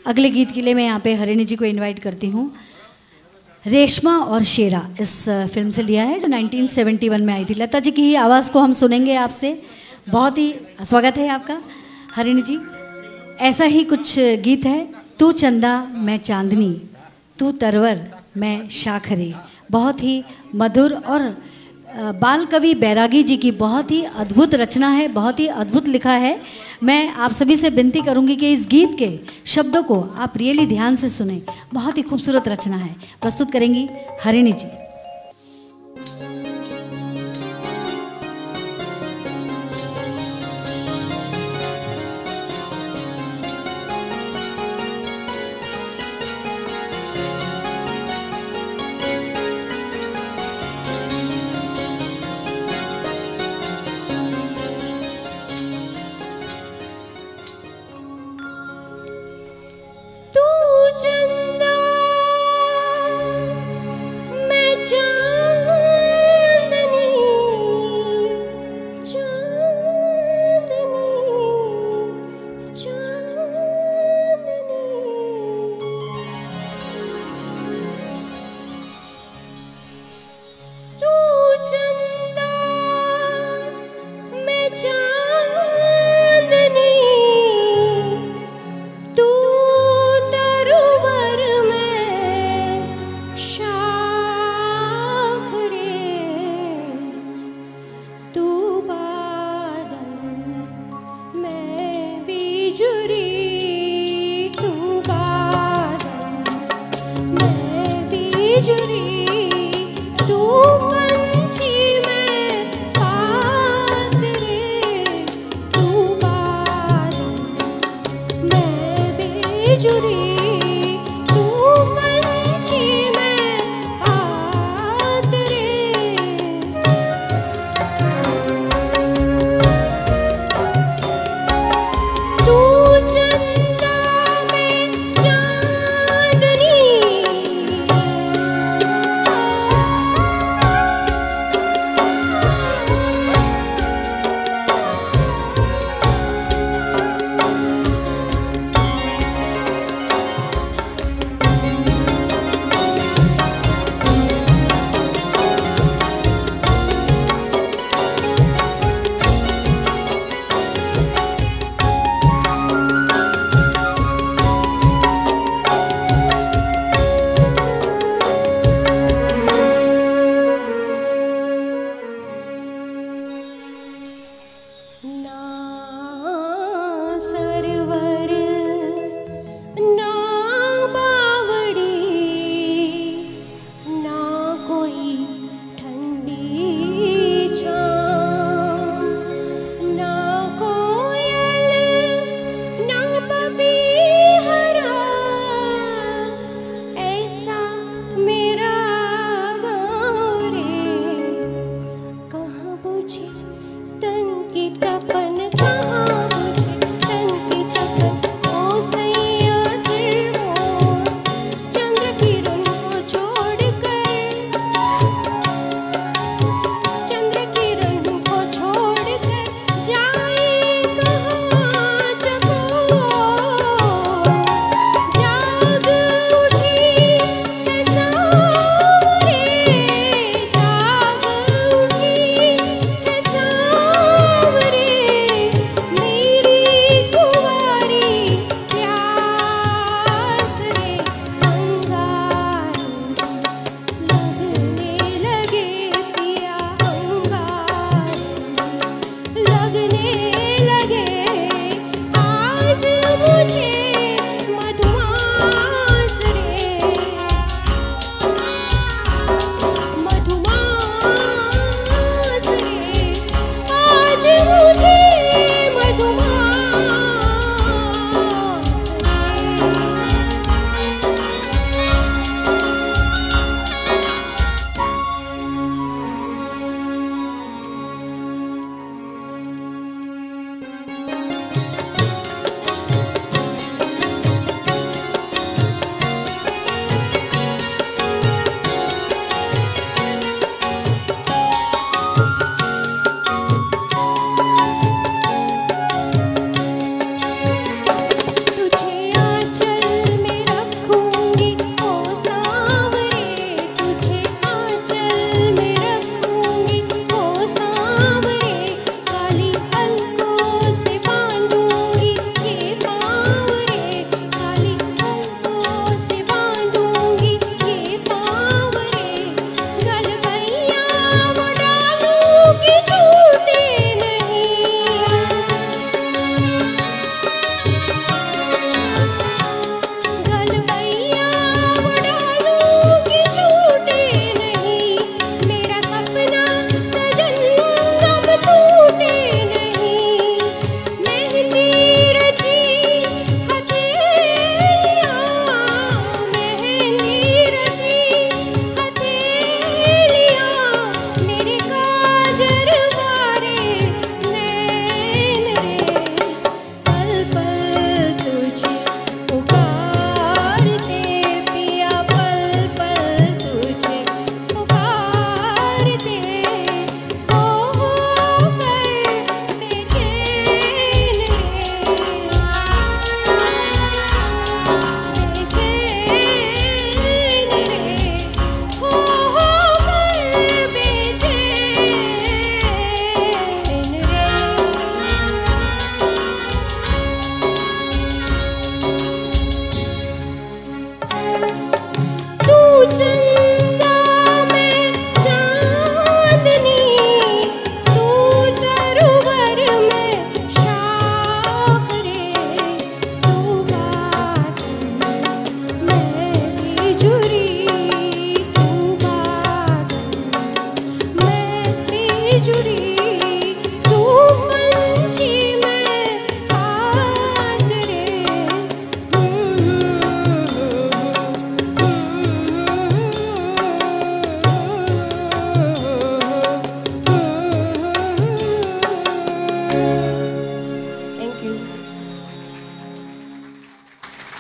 अगले गीत के लिए मैं यहाँ पे हरिणी जी को इनवाइट करती हूँ। रेशमा और शेरा इस फिल्म से लिया है जो 1971 में आई थी। लता जी की ही आवाज़ को हम सुनेंगे आपसे। बहुत ही स्वागत है आपका हरिणी जी। ऐसा ही कुछ गीत है। तू चंदा मैं चांदनी, तू तरवर मैं शाखरे। बहुत ही मधुर और बाल कवि बैरागी जी की बहुत ही अद्भुत रचना है, बहुत ही अद्भुत लिखा है। मैं आप सभी से विनती करूंगी कि इस गीत के शब्दों को आप रियली ध्यान से सुने। बहुत ही खूबसूरत रचना है। प्रस्तुत करेंगी हरिणी जी।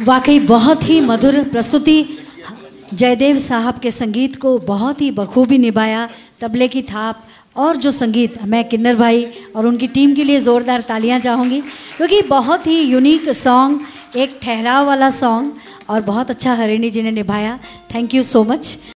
वाकई बहुत ही मधुर प्रस्तुति। जयदेव साहब के संगीत को बहुत ही बखूबी निभाया, तबले की थाप और जो संगीत, मैं किन्नर भाई और उनकी टीम के लिए ज़ोरदार तालियां चाहूँगी, क्योंकि बहुत ही यूनिक सॉन्ग, एक ठहराव वाला सॉन्ग, और बहुत अच्छा हरिणी जी ने निभाया। Thank you so much.